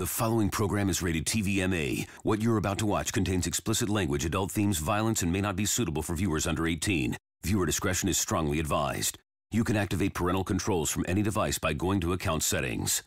The following program is rated TVMA. What you're about to watch contains explicit language, adult themes, violence, and may not be suitable for viewers under 18. Viewer discretion is strongly advised. You can activate parental controls from any device by going to account settings.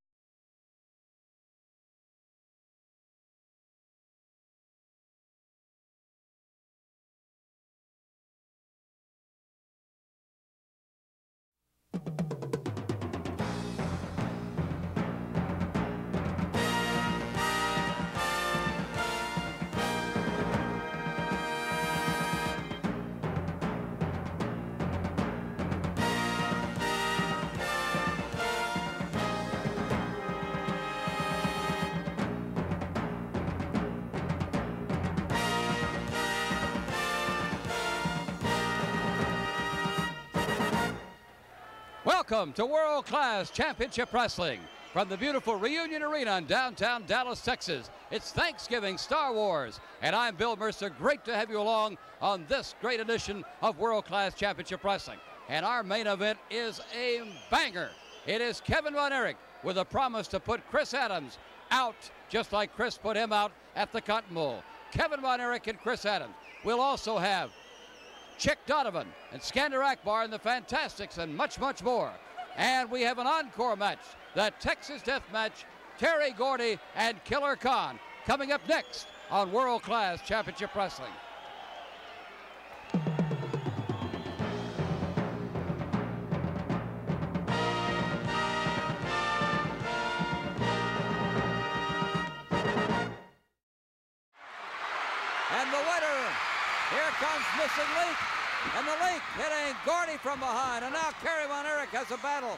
Welcome to World Class Championship Wrestling from the beautiful Reunion Arena in downtown Dallas, Texas. It's Thanksgiving Star Wars, and I'm Bill Mercer. Great to have you along on this great edition of World Class Championship Wrestling. And our main event is a banger. It is Kevin Von Erich with a promise to put Chris Adams out, just like Chris put him out at the Cotton Bowl. Kevin Von Erich and Chris Adams. We'll also have Chick Donovan and Skander Akbar and the Fantastics and much, much more. And we have an encore match, the Texas Death Match, Terry Gordy and Killer Khan, coming up next on World Class Championship Wrestling. And the winner, here comes Missing Link, and the Link hitting Gordy from behind, and now Kerry Von Erich has a battle.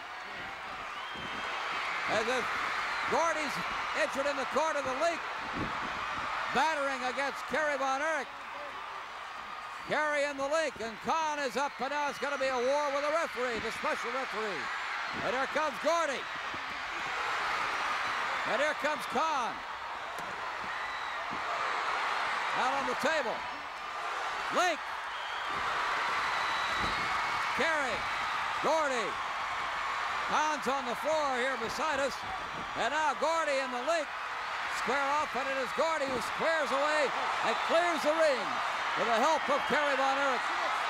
As if Gordy's injured in the corner, the Link battering against Kerry Von Erich. Kerry and the Link, and Khan is up, and now it's going to be a war with a referee, the special referee. And here comes Gordy. And here comes Khan. Out on the table. Link. Kerry. Gordy. Khan's on the floor here beside us. And now Gordy and the Link square off, and it is Gordy who squares away and clears the ring with the help of Kerry Von Erich.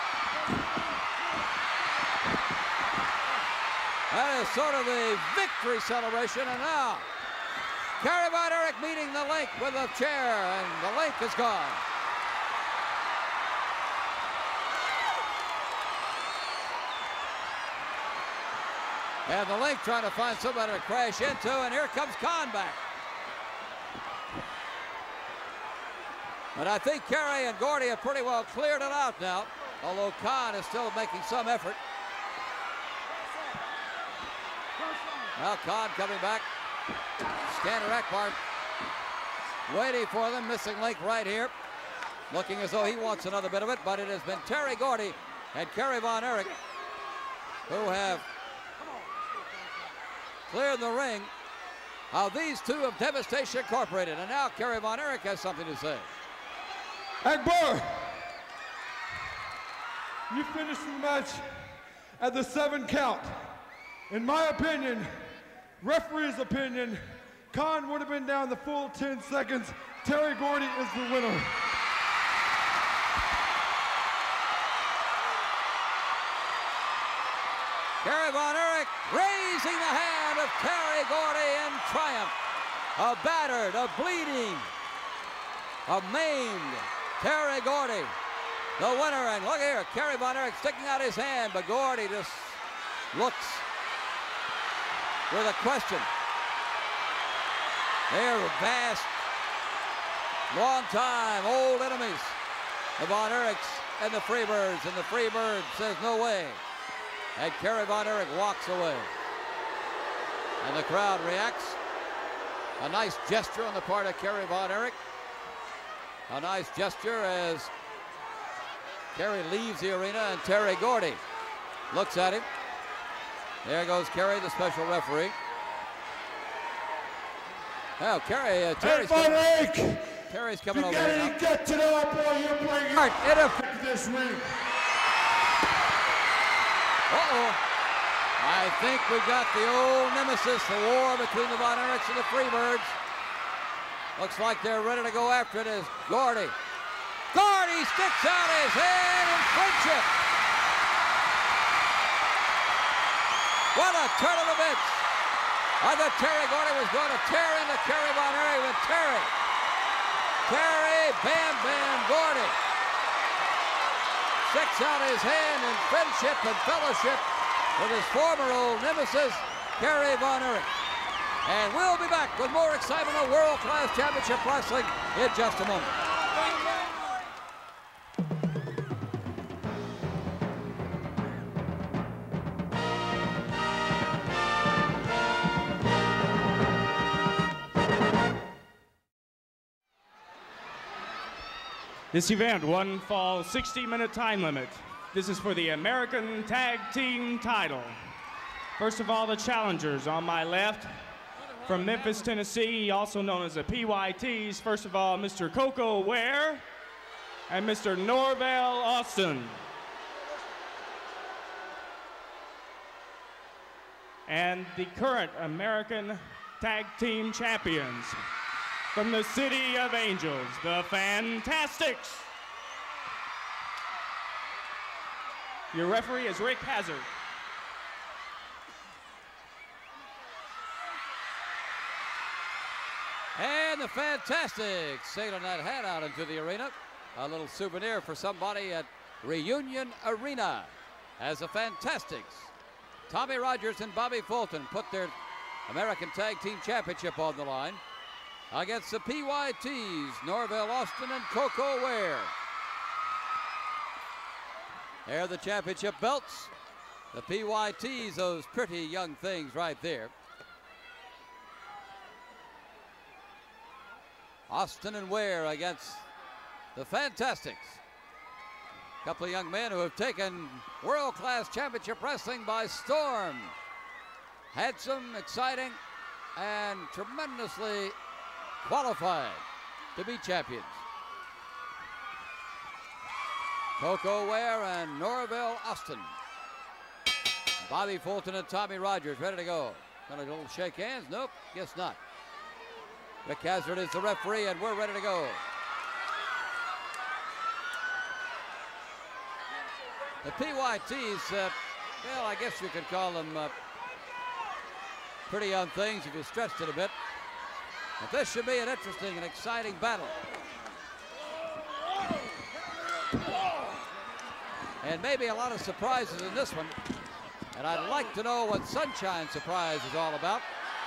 That is sort of the victory celebration, and now Kerry Von Erich meeting the Link with a chair, and the Link is gone. And the Link trying to find somebody to crash into, and here comes Khan back. But I think Kerry and Gordy have pretty well cleared it out now, although Khan is still making some effort. Now Khan coming back. Skander Akbar waiting for them. Missing Link right here, looking as though he wants another bit of it, but it has been Terry Gordy and Kerry Von Erich who have cleared the ring of these two of Devastation Incorporated. And now Kerry Von Erich has something to say. Akbar, you finished the match at the 7 count. In my opinion, referee's opinion, Khan would have been down the full 10 seconds. Terry Gordy is the winner. Kerry Von Erich raising the hand of Terry Gordy in triumph. A battered, a bleeding, a maimed Terry Gordy, the winner. And look here, Kerry Von Erich sticking out his hand, but Gordy just looks with a question. They're vast, long-time, old enemies, the Von Erichs and the Freebirds, and the Freebird says no way. And Kerry Von Erich walks away. And the crowd reacts. A nice gesture on the part of Kerry Von Erich. A nice gesture as Kerry leaves the arena, and Terry Gordy looks at him. There goes Kerry, the special referee. Now Kerry's coming over here now. Get to know boy, you're playing All right, this ring. Uh-oh. I think we've got the old nemesis, the war between the Von Erichs and the Freebirds. Looks like they're ready to go after it as Gordy. Gordy sticks out his hand in friendship. What a turn of events. I thought Terry Gordy was going to tear into Kerry Von Erich with Terry Bam Bam Gordy sticks out his hand in friendship and fellowship with his former old nemesis, Kerry Von Erich. And we'll be back with more excitement of World Class Championship Wrestling in just a moment. This event, one fall, 60-minute time limit. This is for the American Tag Team title. First of all, the challengers on my left. From Memphis, Tennessee, also known as the PYTs. First of all, Mr. Koko Ware and Mr. Norvell Austin. And the current American Tag Team champions. From the City of Angels, the Fantastics. Your referee is Rick Hazard. And the Fantastics sailing that hat out into the arena. A little souvenir for somebody at Reunion Arena as the Fantastics, Tommy Rogers and Bobby Fulton, put their American Tag Team Championship on the line against the PYTs, Norvell Austin and Koko Ware. There are the championship belts. The PYTs, those pretty young things right there. Austin and Ware against the Fantastics. A couple of young men who have taken world-class championship wrestling by storm. Handsome, exciting, and tremendously qualified to be champions. Koko Ware and Norvell Austin. Bobby Fulton and Tommy Rogers ready to go. Gonna go shake hands? Nope, guess not. Rick Hazard is the referee and we're ready to go. The PYTs, well, I guess you could call them pretty young things if you stretched it a bit. But this should be an interesting and exciting battle. And maybe a lot of surprises in this one. And I'd like to know what Sunshine Surprise is all about.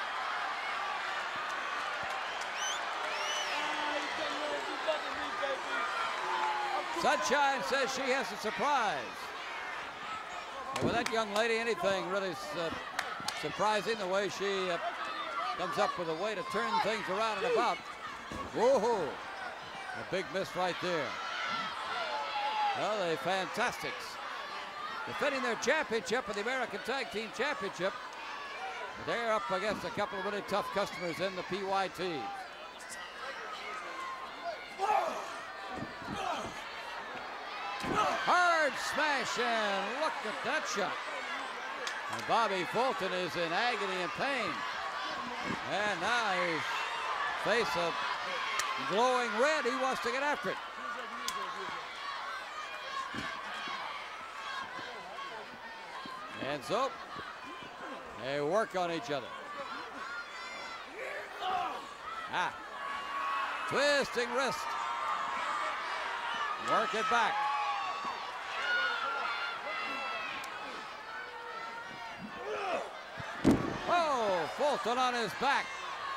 Sunshine says she has a surprise. And with that young lady, anything really surprising, the way she comes up with a way to turn things around and about. Whoa, a big miss right there. Well, the Fantastics defending their championship of the American Tag Team Championship. They're up against a couple of really tough customers in the PYT. Hard smash, and look at that shot. And Bobby Fulton is in agony and pain. And now his face of glowing red. He wants to get after it. And so they work on each other. Twisting wrist. Work it back. Oh, Fulton on his back.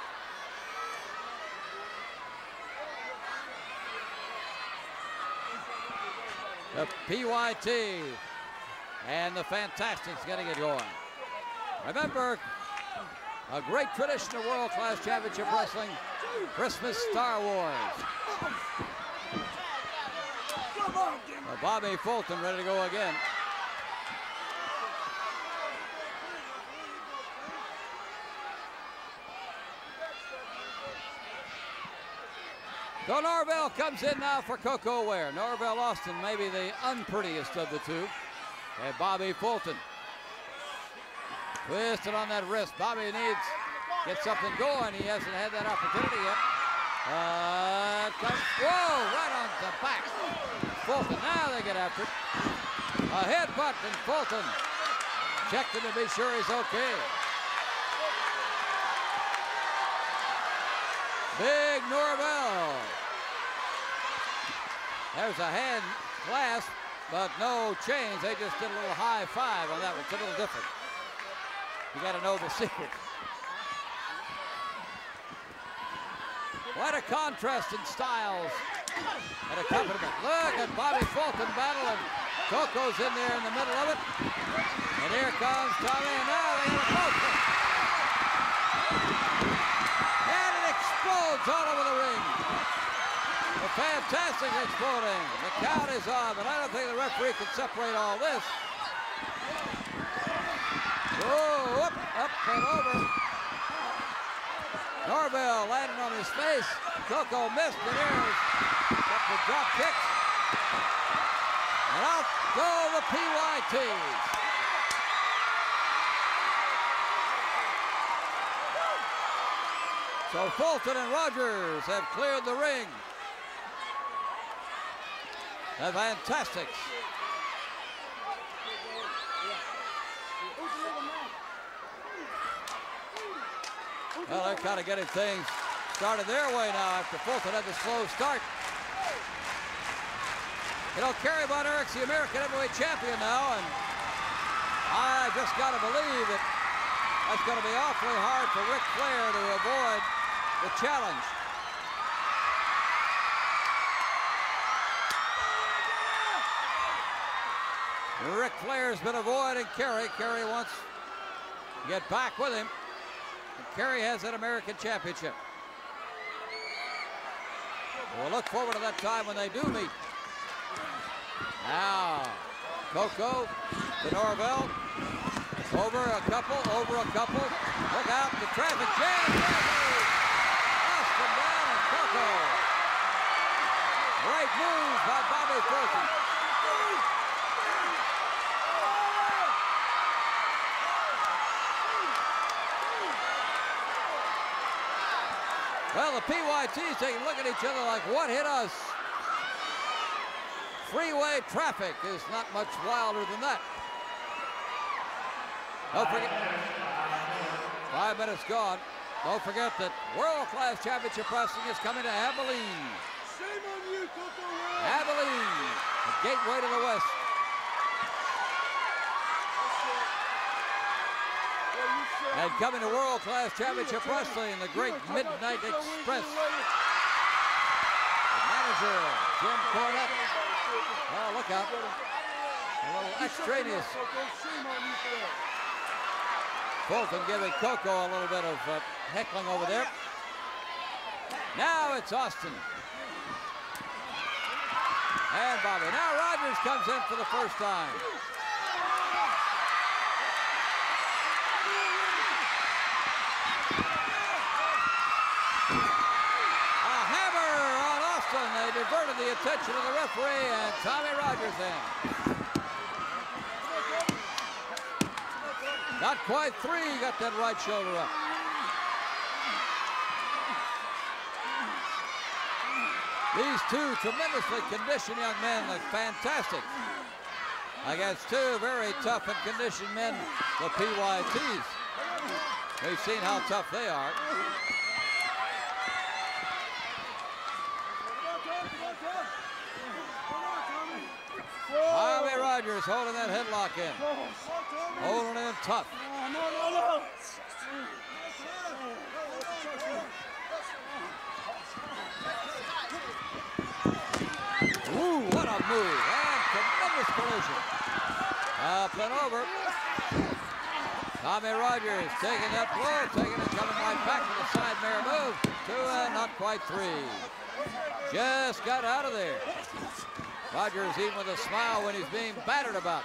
The PYT and the Fantastics getting it going. Remember, a great tradition of world-class championship wrestling, Christmas Star Wars. Well, Bobby Fulton ready to go again. So Norvell comes in now for Koko Ware. Norvell Austin, maybe the unprettiest of the two. And Bobby Fulton. Twisted on that wrist. Bobby needs to get something going. He hasn't had that opportunity yet. Whoa, right on the back. Fulton, now they get after it. A headbutt, and Fulton checked him to be sure he's okay. Big Norvell. There's a hand clasp, but no chains. They just did a little high five on that one. It's a little different. You got to know the secret. What a contrast in styles and accompaniment. Look at Bobby Fulton battle, and Coco's in there in the middle of it. And here comes Tommy, and now they have a poster. And it explodes all over the ring. The Fantastic exploding. The count is on, but I don't think the referee can separate all this. Whoa, up and over. Norvell landing on his face. Coco missed, and there's the drop kicks. And out go the PYTs. So Fulton and Rogers have cleared the ring. The Fantastics. Well, they're kind of getting things started their way now after Fulton had the slow start. You know, Kerry Von Erich's the American Heavyweight Champion now, and I just got to believe that that's going to be awfully hard for Ric Flair to avoid the challenge. Ric Flair's been avoiding Kerry. Kerry wants to get back with him. And Kerry has that American Championship. We'll look forward to that time when they do meet. Now, Coco to Norvell. Over a couple. Look out, the traffic jam. Austin down and Coco. Great move by Bobby Fulton. Well, the PYT's taking a look at each other like, what hit us? Freeway traffic is not much wilder than that. Don't forget, 5 minutes gone. Don't forget that World Class Championship Wrestling is coming to Abilene. Shame on you, Coco. Abilene, the gateway to the West. And coming to World Class Championship Wrestling, the great Midnight Express. The manager, Jim Cornette. Oh, look out. A little extraneous. Fulton giving Coco a little bit of heckling over there. Now it's Austin. And Bobby. Now Rogers comes in for the first time. They diverted the attention of the referee, and Tommy Rogers in. Not quite 3, got that right shoulder up. These two tremendously conditioned young men look fantastic against two very tough and conditioned men, the PYTs. We've seen how tough they are. Tommy Rogers holding that headlock in. Holding in tough. Ooh, what a move. And tremendous collision. Up and over. Tommy Rogers taking that blow, taking it, coming right back to the side mirror move. 2 and not quite 3. Just got out of there. Rogers even with a smile when he's being battered about.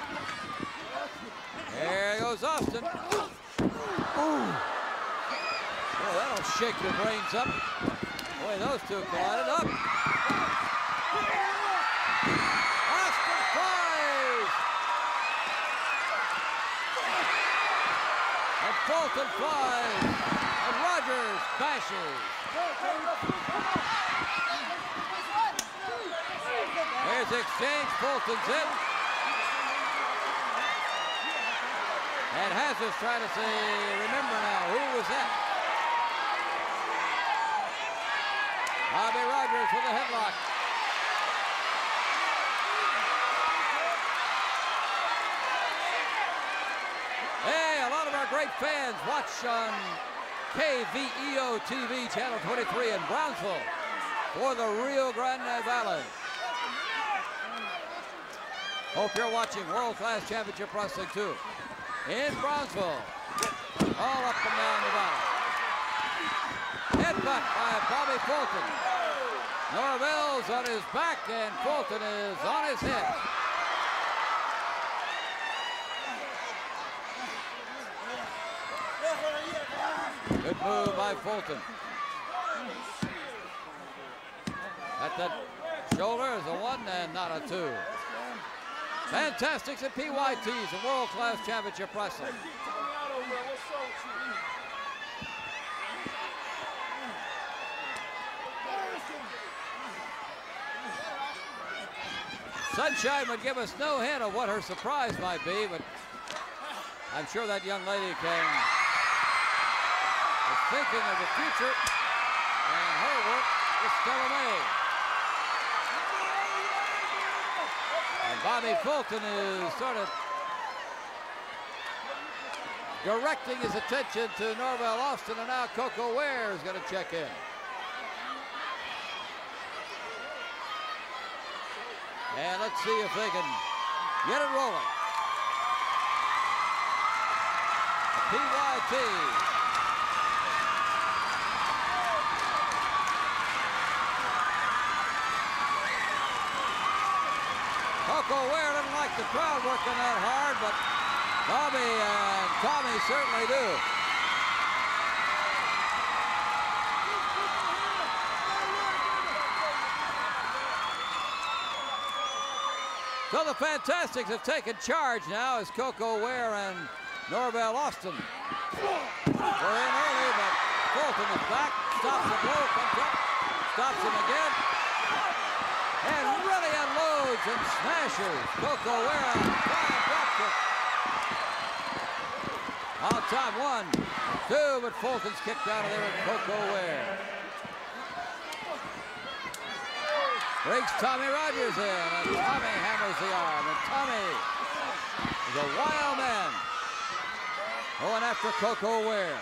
There goes Austin. Ooh. Boy, that'll shake your brains up. Boy, those two collided up. Austin flies. Fulton flies, and Rogers bashes. Here's the exchange, Fulton's in. And Hazard's trying to say, remember now, who was that? Bobby Rogers with a headlock. Hey, a lot of our great fans watch on KVEO TV, Channel 23 in Brownsville for the Rio Grande Valley. Hope you're watching World Class Championship Wrestling too. In Brownsville, all up and down the valley. Headbutt by Bobby Fulton. Norvell's on his back and Fulton is on his head. Good move by Fulton. At the shoulder is a 1 and not a 2. Fantastics and PYTs in World Class Championship Wrestling. Sunshine would give us no hint of what her surprise might be, but I'm sure that young lady is thinking of the future, and her work is still made. And Bobby Fulton is sort of directing his attention to Norvell Austin, and now Coco Ware is going to check in. And let's see if they can get it rolling. The PYT. Coco Ware didn't like the crowd working that hard, but Bobby and Tommy certainly do. So the Fantastics have taken charge now as Coco Ware and Norvell Austin were in early, but Fulton is back, stops the blow, comes up, stops him again, and really unloads and smashes Coco Ware on flying drop kick. On top 1, 2, but Fulton's kicked out of there with Coco Ware. Brings Tommy Rogers in, and Tommy hammers the arm, and Tommy is a wild man going after Coco Ware.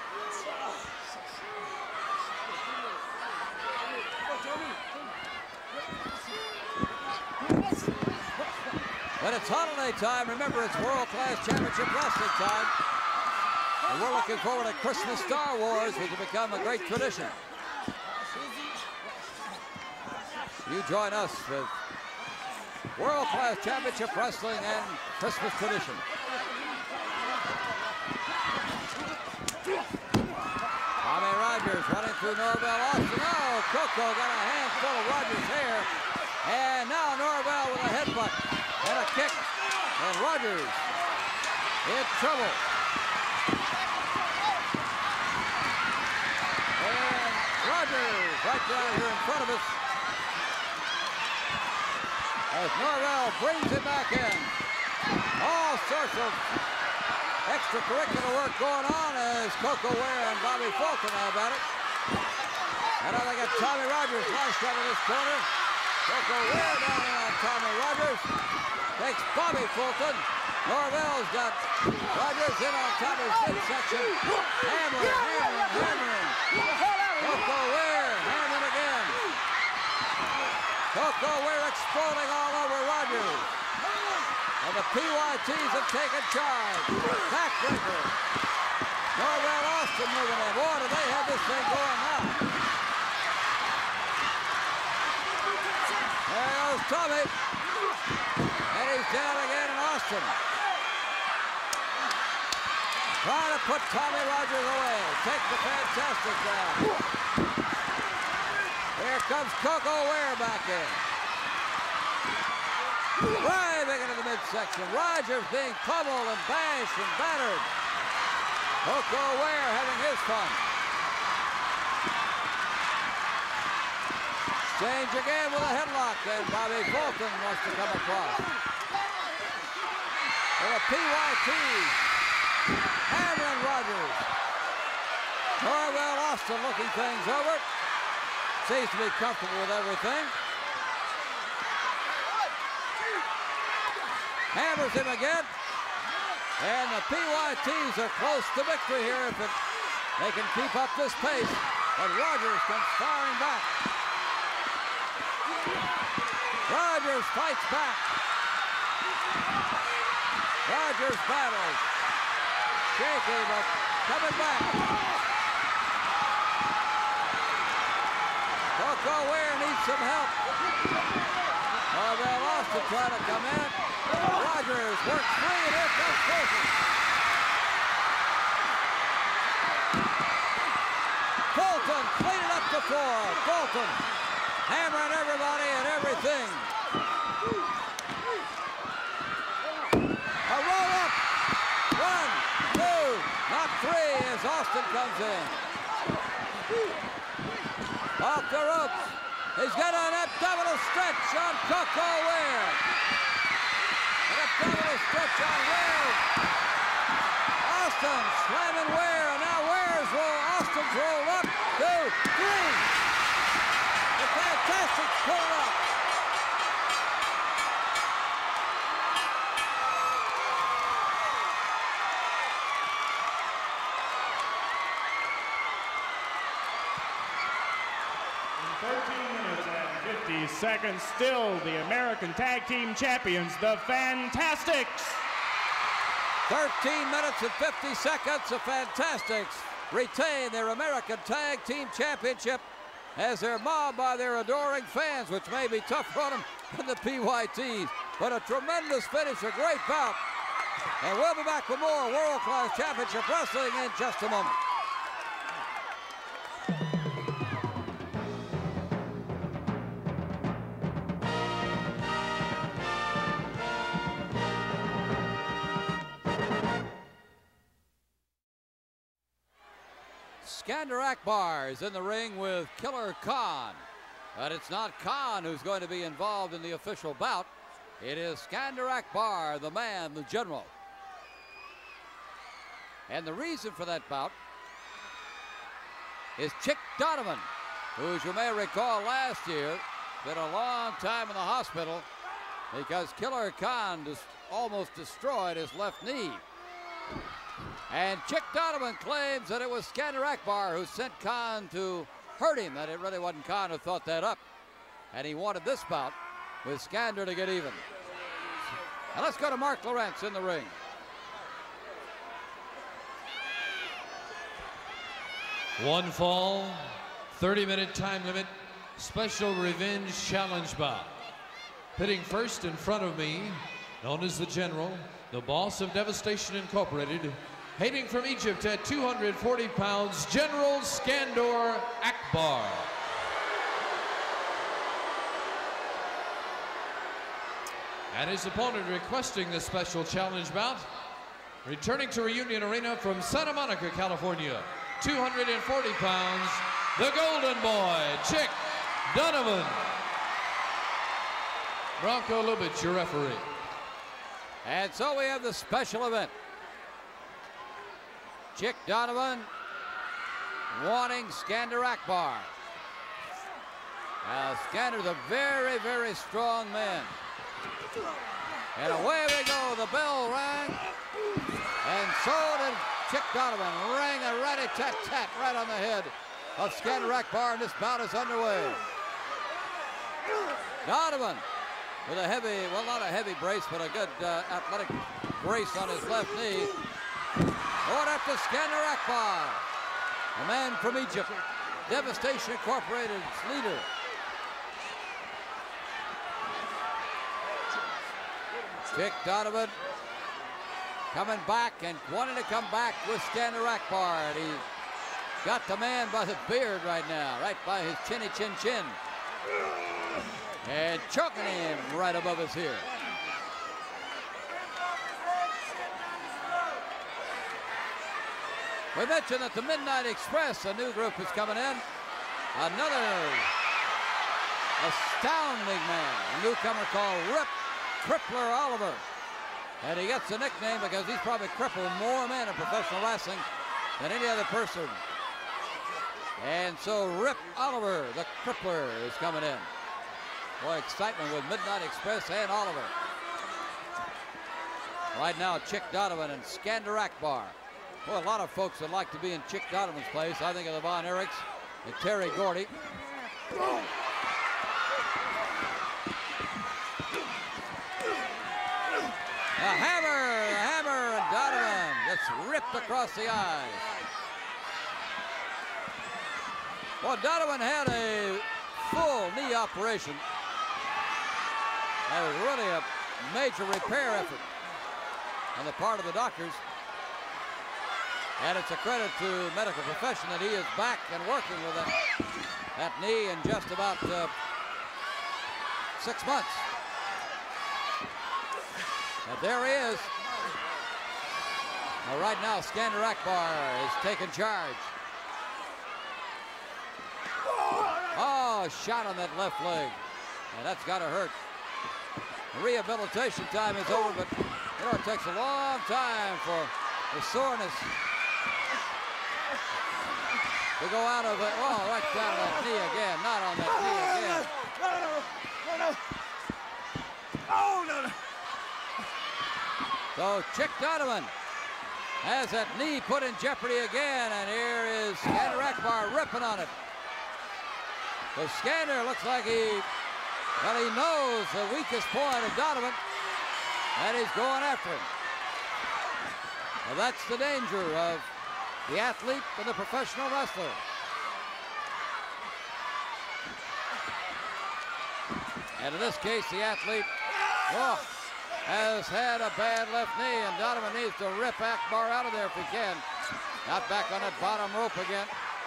When it's holiday time, remember it's World Class Championship Wrestling time, and we're looking forward to Christmas Star Wars, which will become a great tradition. You join us with World Class Championship Wrestling and Christmas tradition. Tommy Rogers running through Norvell Austin. Oh, Coco got a handful of Rogers' hair. And now Norvell with a headbutt and a kick. And Rogers in trouble. And Rogers right down here in front of us. As Norvell brings it back in. All sorts of extracurricular work going on as Coco Ware and Bobby Fulton have at it. And now they got Tommy Rogers lashed out of this corner. Coco Ware down in on Tommy Rogers. Takes Bobby Fulton. Norvell's got Rogers in on Tommy's midsection. Hammering. Coco Ware hammering again. Coco Ware exploding all over Rogers. And the PYTs have taken charge. Backbreaker. Norvell Austin moving in. Boy, do they have this thing going now. There goes Tommy. And he's down again in Austin. Trying to put Tommy Rogers away. Take the Fantastics down. Here comes Coco Ware back in. Driving into the midsection. Rogers being pummeled and bashed and battered. Koko Ware having his fun. Exchange again with a headlock, and Bobby Fulton wants to come across. With a PYT. Hammer and Rogers. Norvell Austin looking things over. Seems to be comfortable with everything. Hammers him again. And the PYTs are close to victory here if they can keep up this pace. But Rogers comes firing back. Rogers fights back. Rogers battles. Shaky, but coming back. Koko Ware needs some help. Norvell Austin trying to come in. Rogers works free, and here comes Fulton. Fulton cleaning up the floor. Fulton hammering everybody and everything. A roll up. 1, 2, not 3 as Austin comes in. Off the ropes. He's got an abdominal stretch on Koko Ware. An abdominal stretch on Ware. Austin slamming Ware, and now Ware's roll. Austin's rolled up. 2, 3. The Fantastics pull up. Seconds still the American Tag Team Champions, the Fantastics. 13 minutes and 50 seconds. The Fantastics retain their American Tag Team Championship as they're mobbed by their adoring fans, which may be tougher on them than the PYTs. But a tremendous finish, a great bout. And we'll be back with more World Class Championship Wrestling in just a moment. Skander Akbar is in the ring with Killer Khan. But it's not Khan who's going to be involved in the official bout. It is Skander Akbar, the man, the general. And the reason for that bout is Chick Donovan, who, as you may recall, last year spent a long time in the hospital because Killer Khan almost destroyed his left knee. And Chick Donovan claims that it was Skander Akbar who sent Khan to hurt him, that it really wasn't Khan who thought that up. And he wanted this bout with Skander to get even. Now let's go to Mark Lowrance in the ring. One fall, 30-minute time limit, special revenge challenge bout. Pitting first in front of me, known as the General, the boss of Devastation Incorporated, hailing from Egypt at 240 pounds, General Skander Akbar. And his opponent requesting the special challenge bout, returning to Reunion Arena from Santa Monica, California, 240 pounds, the Golden Boy, Chick Donovan. Bronco Lubitsch, your referee. And so we have the special event. Chick Donovan wanting Skander Akbar. Now Skander's a very, very strong man. And away we go, the bell rang. And so did Chick Donovan, rang a rat-a-tat-tat right on the head of Skander Akbar, and this bout is underway. Donovan with a heavy, well, not a heavy brace, but a good athletic brace on his left knee. Going after Skander Akbar, a man from Egypt, Devastation Incorporated's leader. Chick Donovan coming back and wanting to come back with Skander Akbar. And he's got the man by the beard right now, right by his chinny chin chin. And choking him right above his ear. We mentioned that the Midnight Express, a new group, is coming in. Another astounding man, a newcomer called Rip Crippler Oliver. And he gets a nickname because he's probably crippled more men in professional wrestling than any other person. And so Rip Oliver, the Crippler, is coming in. Boy, excitement with Midnight Express and Oliver. Right now, Chick Donovan and Skander Akbar. Boy, a lot of folks would like to be in Chick Donovan's place. I think of the Von Erichs and Terry Gordy. A hammer, and Donovan gets ripped across the eyes. Well, Donovan had a full knee operation. That was really a major repair effort on the part of the doctors. And it's a credit to the medical profession that he is back and working with that knee in just about 6 months. And there he is. Now, right now, Skander Akbar is taking charge. Oh, shot on that left leg. And that's got to hurt. Rehabilitation time is over, but you know, it takes a long time for the soreness to go out of it. Oh, right down that knee again. Not on that knee again. No. Oh, no. So Chick Donovan has that knee put in jeopardy again, and here is Skander Akbar ripping on it. So Skander looks like he knows the weakest point of Donovan, and he's going after him. Well, that's the danger of the athlete and the professional wrestler. And in this case, the athlete has had a bad left knee, and Donovan needs to rip Akbar out of there if he can. Not back on that bottom rope again.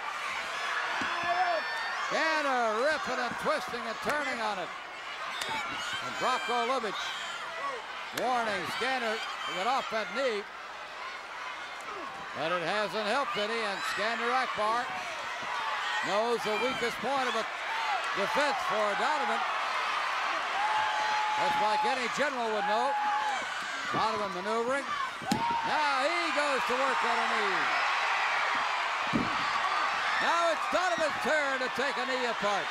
Skander ripping and twisting and turning on it. And Brocko Lubich warning Skander to get off that knee. But it hasn't helped any, and Skander Akbar knows the weakest point of a defense for Donovan. Just like any general would know. Donovan maneuvering. Now he goes to work on a knee. Now it's Donovan's turn to take a knee apart.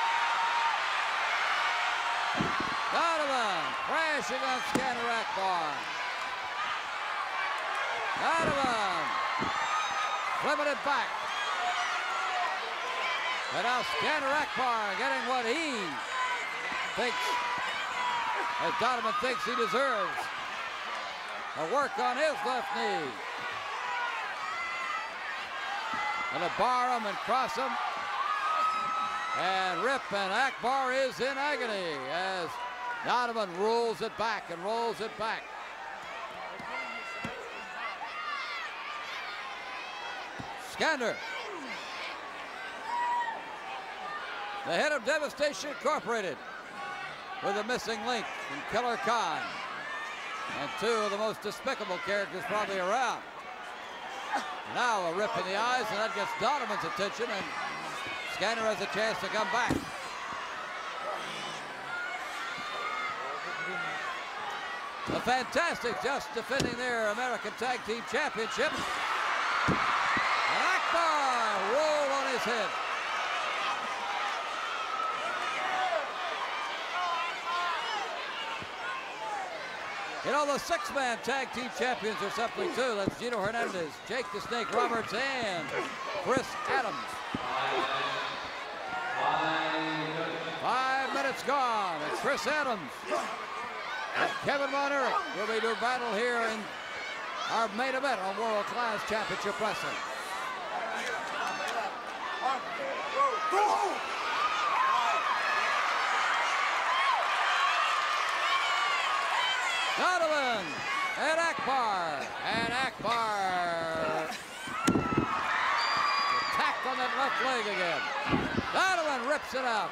Donovan crashing on Skander Akbar. Donovan flipping it back. And now Skander Akbar getting what he thinks, as Donovan thinks he deserves, a work on his left knee. And to bar him and cross him. And Rip, and Akbar is in agony as Donovan rolls it back and rolls it back. Skander, the head of Devastation Incorporated, with a missing link in Killer Khan, and two of the most despicable characters probably around. Now a rip in the eyes, and that gets Donovan's attention, and Skander has a chance to come back. The Fantastics just defending their American Tag Team Championship. And Akbar rolled on his head. You know, the six-man Tag Team Champions are something too. That's Gino Hernandez, Jake the Snake Roberts, and Chris Adams. 5 minutes gone, and Chris Adams and Kevin Von Erich will be doing battle here in our main event on World Class Championship Wrestling. Donovan and Akbar, attacked on that left leg again. Donovan rips it out.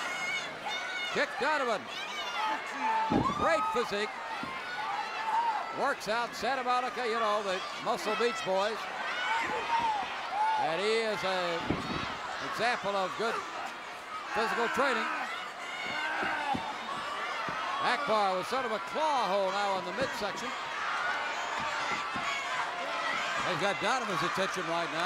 Kick Donovan. Great physique. works out Santa Monica, you know, the Muscle Beach Boys. And he is an example of good physical training. Akbar with sort of a claw hold now in the midsection. He's got Donovan's attention right now.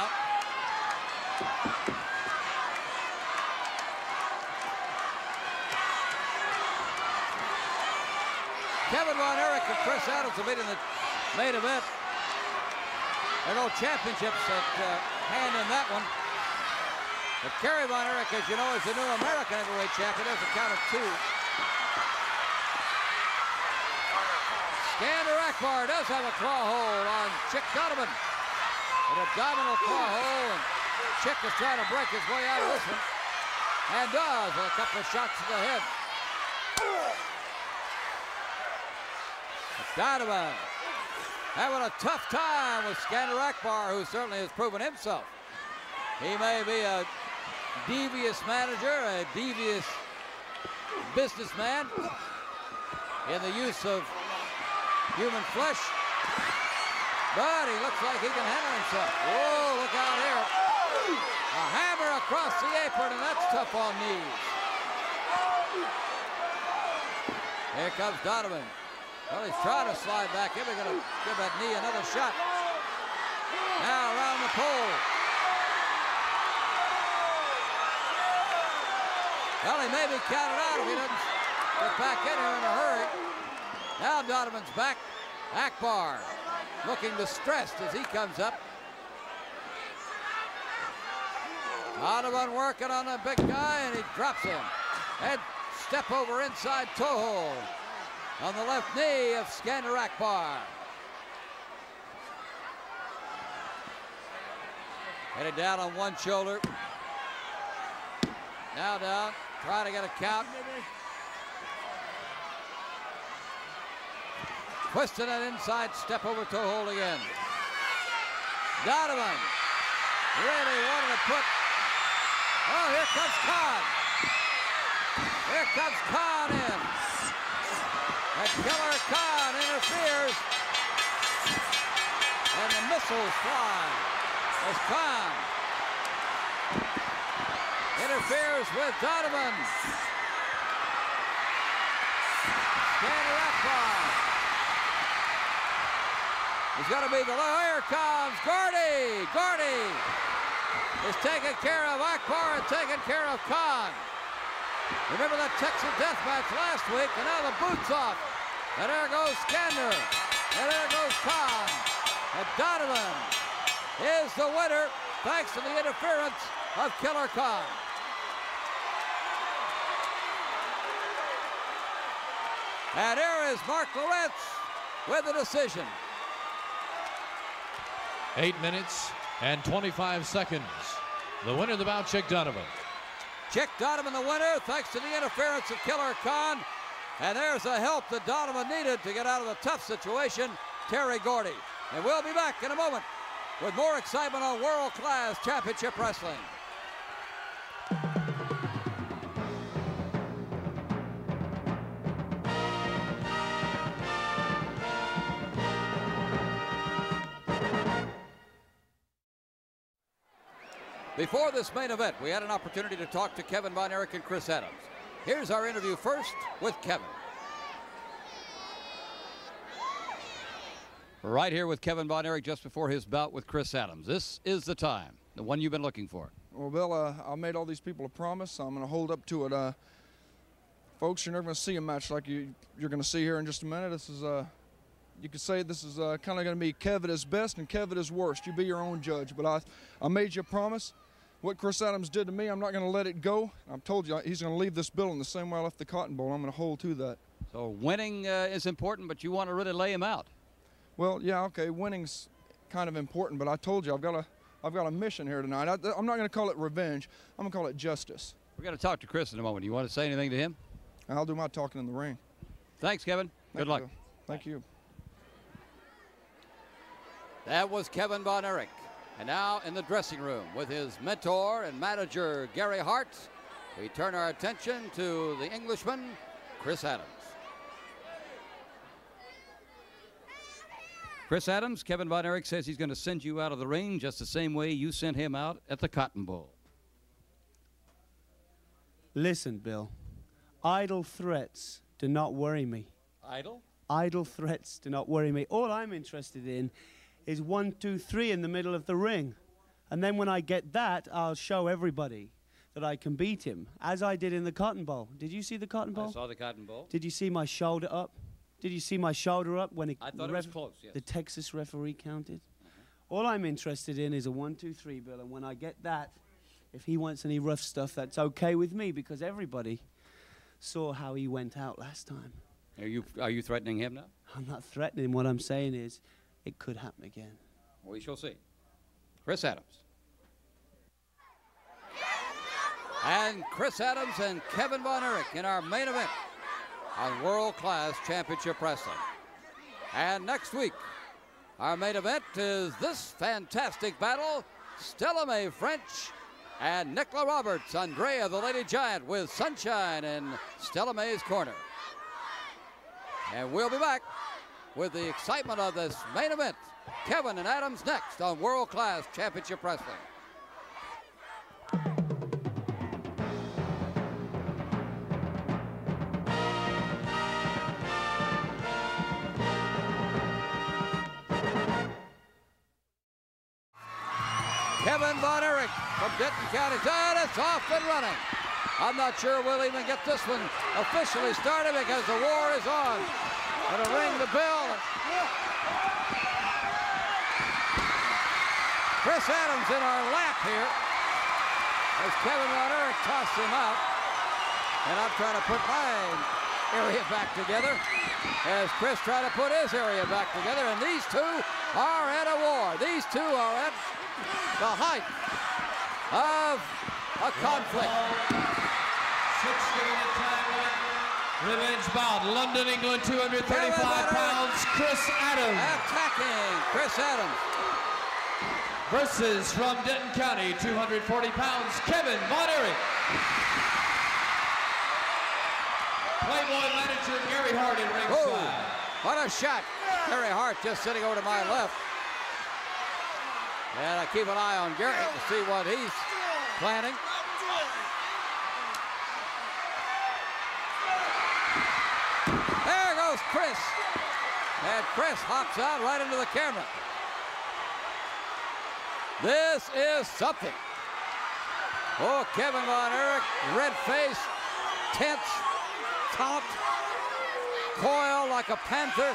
Kevin Von Erich and Chris Adams will meet in the main event. There are no championships at hand in that one. But Kerry Von Erich, as you know, is the new American heavyweight champion. There's a count of 2. Skander Akbar does have a claw hold on Chick Donovan. An abdominal claw hold, and Chick is trying to break his way out of this one. And does with a couple of shots to the head. Donovan having a tough time with Skander Akbar, who certainly has proven himself. He may be a devious manager, a devious businessman in the use of human flesh, but he looks like he can handle himself. Whoa, look out here. A hammer across the apron, and that's tough on knees. Here comes Donovan. Well, he's trying to slide back in. They're going to give that knee another shot. Now around the pole. Well, he may be counted out if he doesn't get back in here in a hurry. Now Donovan's back. Akbar looking distressed as he comes up. Donovan working on the big guy, and he drops him. Head step over inside toe hold on the left knee of Skander Akbar. Headed down on one shoulder. Now down, try to get a count. Twisting that inside step over toe hold again. Donovan really wanted to put. Oh, here comes Khan. Here comes Khan in. And Killer Khan interferes. And the missiles fly as Khan interferes with Donovan. Skander Akbar. He's going to be the low. Here comes Gordy. Gordy is taking care of Akbar and taking care of Khan. Remember that Texas death match last week, and now the boot's off. And there goes Skander. And there goes Khan. And Donovan is the winner thanks to the interference of Killer Khan. And here is Mark Lawrence with the decision. 8 minutes and 25 seconds. The winner of the bout, Chick Donovan. Chick Donovan the winner thanks to the interference of Killer Khan. And there's the help that Donovan needed to get out of a tough situation, Terry Gordy. And we'll be back in a moment with more excitement on World Class Championship Wrestling. Before this main event, we had an opportunity to talk to Kevin Von Erich and Chris Adams. Here's our interview first with Kevin. Right here with Kevin Von Erich just before his bout with Chris Adams. This is the time, the one you've been looking for. Well, Bill, I made all these people a promise. I'm going to hold up to it. Folks, you're never going to see a match like you're going to see here in just a minute. This is, you could say this is kind of going to be Kev at his best and Kev at his worst. You be your own judge. But I made you a promise. What Chris Adams did to me, I'm not going to let it go. I've told you he's going to leave this building the same way I left the Cotton Bowl. I'm going to hold to that. So winning is important, but you want to really lay him out. Well, yeah, okay, winning's kind of important, but I told you I've got a mission here tonight. I'm not going to call it revenge. I'm going to call it justice. We're going to talk to Chris in a moment. You want to say anything to him? I'll do my talking in the ring. Thanks, Kevin. Good luck. Bill. Thank you. That was Kevin Von Erich. And now in the dressing room with his mentor and manager, Gary Hart, we turn our attention to the Englishman, Chris Adams. Chris Adams, Kevin Von Erich says he's going to send you out of the ring just the same way you sent him out at the Cotton Bowl. Listen, Bill, idle threats do not worry me. Idle? Idle threats do not worry me. All I'm interested in is 1, 2, 3 in the middle of the ring. And then when I get that, I'll show everybody that I can beat him, as I did in the Cotton Bowl. Did you see the Cotton Bowl? I saw the Cotton Bowl. Did you see my shoulder up? Did you see my shoulder up when I thought it was close, yes. The Texas referee counted? All I'm interested in is a 1, 2, 3, Bill, and when I get that, if he wants any rough stuff, that's okay with me, because everybody saw how he went out last time. Are you threatening him now? I'm not threatening. What I'm saying is it could happen again. We shall see. Chris Adams. And Chris Adams and Kevin Von Erich in our main event on World Class Championship Wrestling. And next week, our main event is this fantastic battle, Stella Mae French and Nicola Roberts, Andrea the Lady Giant with Sunshine in Stella Mae's corner. And we'll be back with the excitement of this main event. Kevin and Adams next on World Class Championship Wrestling. Kevin Von Erich from Denton County. And it's off and running. I'm not sure we'll even get this one officially started because the war is on. Gonna ring the bell. Chris Adams in our lap here as Kevin Von Erich tossed him out. And I'm trying to put my area back together as Chris tried to put his area back together. And these two are at a war. These two are at the height of a conflict. 6-minute time limit. Revenge bout, London, England, 235 pounds, Chris Adams. Attacking Chris Adams. Versus from Denton County, 240 pounds, Kevin Von Erich. Playboy manager Gary Hart in ringside. What a shot. Gary Hart just sitting over to my left. And I keep an eye on Gary to see what he's planning. There goes Chris. And Chris hops out right into the camera. This is something. Oh, Kevin Von Erich, red face, tense, taut, coiled like a panther.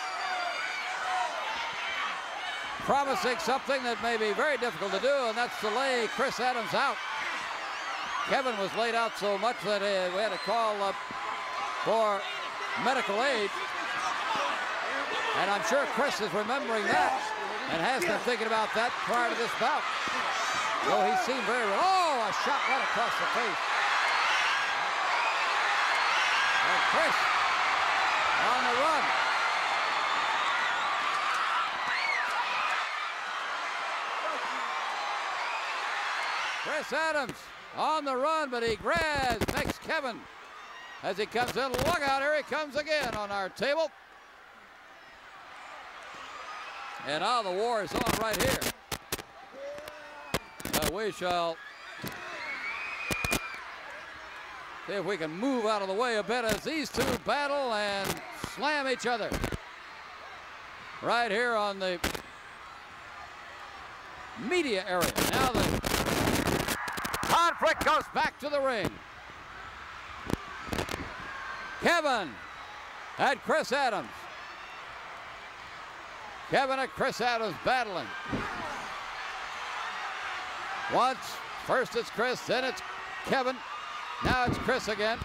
Promising something that may be very difficult to do, and that's to lay Chris Adams out. Kevin was laid out so much that we had to call up for medical aid. And I'm sure Chris is remembering that and has been thinking about that prior to this bout. So he seemed very, oh, a shot right across the face. And Chris on the run. Chris Adams on the run, but he grabs, makes Kevin as he comes in. Look out, here he comes again on our table. And now the war is on right here. We shall see if we can move out of the way a bit as these two battle and slam each other. Right here on the media area. Now the conflict goes back to the ring. Kevin and Chris Adams. Kevin and Chris Adams battling. Once, first it's Chris, then it's Kevin. Now it's Chris again.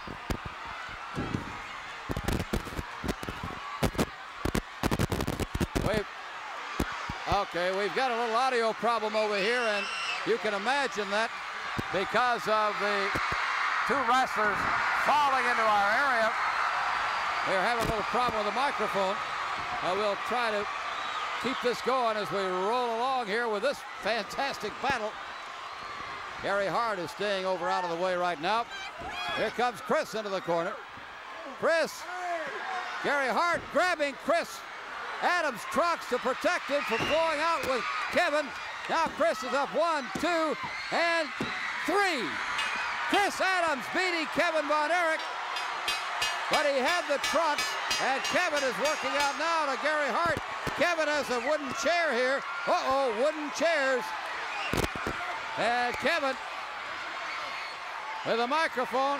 We've got a little audio problem over here, and you can imagine that because of the two wrestlers falling into our area. We're having a little problem with the microphone. We'll try to keep this going as we roll along here with this fantastic battle. Gary Hart is staying over out of the way right now. Here comes Chris into the corner. Chris, Gary Hart grabbing Chris Adams trucks to protect him from blowing out with Kevin. Now Chris is up 1, 2, and 3. Chris Adams beating Kevin Von Erich, but he had the trucks, and Kevin is working out now to Gary Hart. Kevin has a wooden chair here. Uh-oh, wooden chairs. And Kevin with a microphone.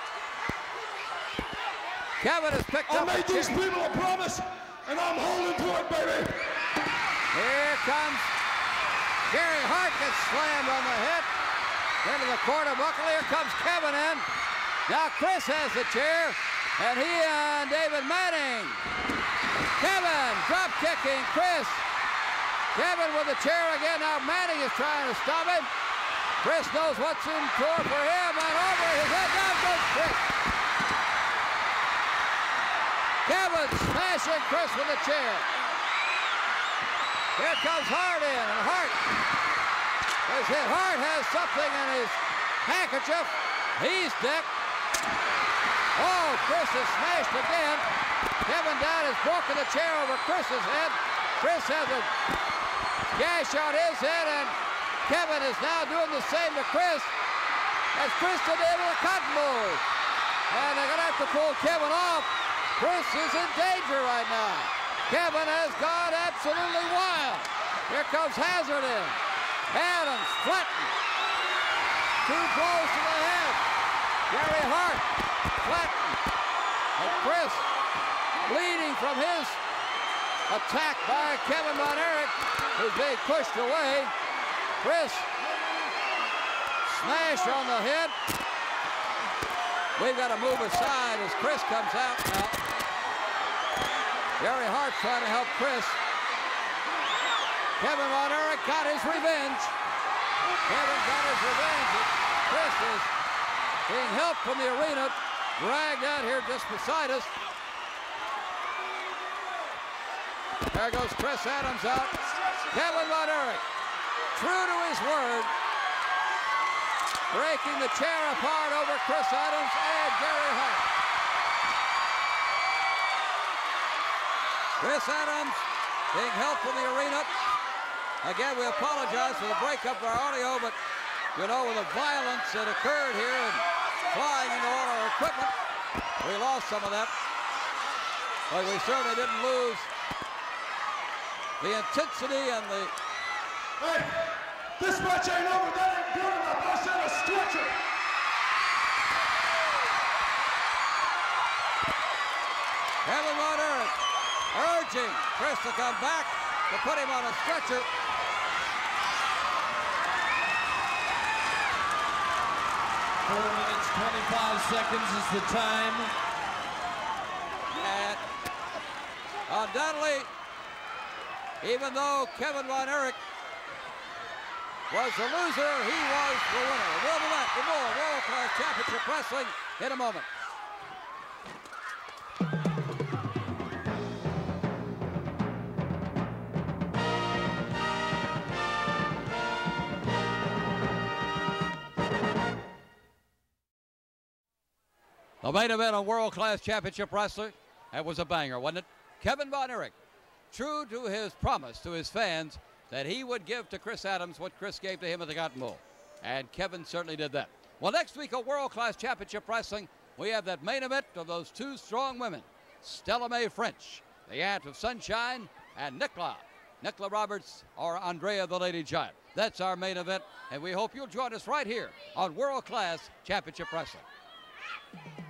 Kevin has picked up. I made these people a promise, and I'm holding to it, baby. Here comes Gary Hart, gets slammed on the head. Into the corner buckle. Here comes Kevin in. Now Chris has the chair, and he and David Manning. Kevin drop kicking Chris. Kevin with the chair again. Now Manning is trying to stop him. Chris knows what's in store for him, and over his head. Down goes Chris. Kevin smashing Chris with a chair. Here comes Hart in, and Hart is hit. Hart has something in his handkerchief. He's decked. Oh, Chris is smashed again. Kevin down has broken the chair over Chris's head. Chris has a gash on his head, and Kevin is now doing the same to Chris as Chris did to the cotton ball. And they're going to have to pull Kevin off. Chris is in danger right now. Kevin has gone absolutely wild. Here comes Hazard in. Adams flattened. 2 blows to the head. Gary Hart flattened. And Chris bleeding from his attack by Kevin Von Erich, who's being pushed away. Chris smashed on the head. We've got to move aside as Chris comes out now. Gary Hart trying to help Chris. Kevin Von Erich got his revenge. Kevin got his revenge. Chris is being helped from the arena, dragged out here just beside us. There goes Chris Adams out. Kevin Von Erich, true to his word, breaking the chair apart over Chris Adams and Gary Hart. Chris Adams being helped from the arena. Again, we apologize for the breakup of our audio, but you know, with the violence that occurred here and flying into all our equipment, we lost some of that. But we certainly didn't lose the intensity and the... Hey, this match ain't over. That ain't good enough. I said a stretcher. Kevin Von Erich urging Chris to come back to put him on a stretcher. Four minutes, 25 seconds is the time. And undoubtedly, even though Kevin Von Erich was the loser, he was the winner. We'll be back with more World Class Championship Wrestling in a moment. The main event on World Class Championship Wrestling, that was a banger, wasn't it? Kevin Von Erich, true to his promise to his fans that he would give to Chris Adams what Chris gave to him at the Cotton Bowl. And Kevin certainly did that. Well, next week on World Class Championship Wrestling, we have that main event of those 2 strong women, Stella Mae French, the aunt of Sunshine, and Nickla Roberts, or Andrea the Lady Giant. That's our main event, and we hope you'll join us right here on World Class Championship Wrestling.